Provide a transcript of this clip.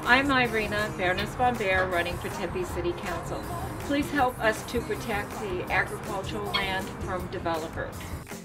I'm Irina Baroness Von Behr, running for Tempe City Council. Please help us to protect the agricultural land from developers.